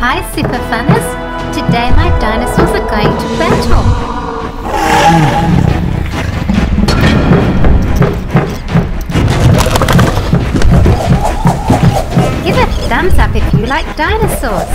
Hi SuperFunners! Today my dinosaurs are going to battle. Give a thumbs up if you like dinosaurs.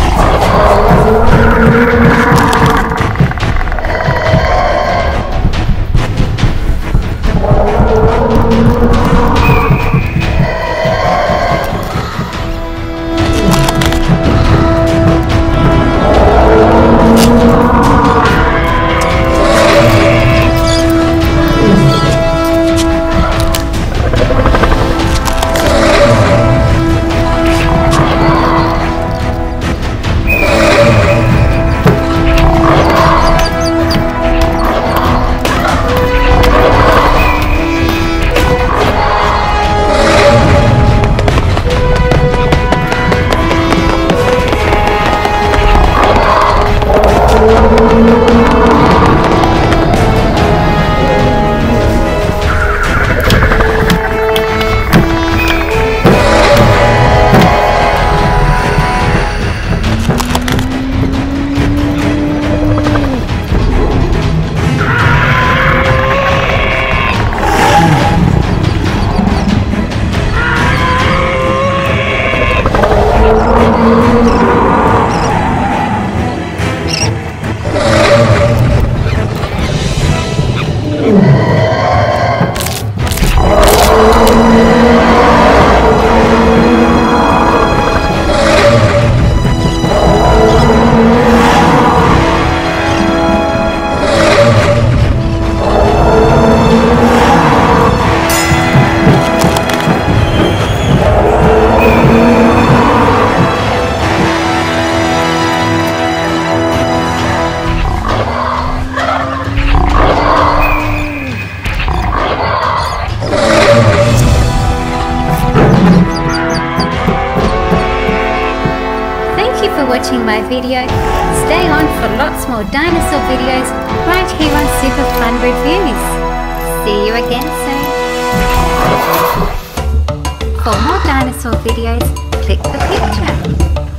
Thank you for watching my video. Stay on for lots more dinosaur videos right here on SuperFunReviews. See you again soon. For more dinosaur videos, click the picture.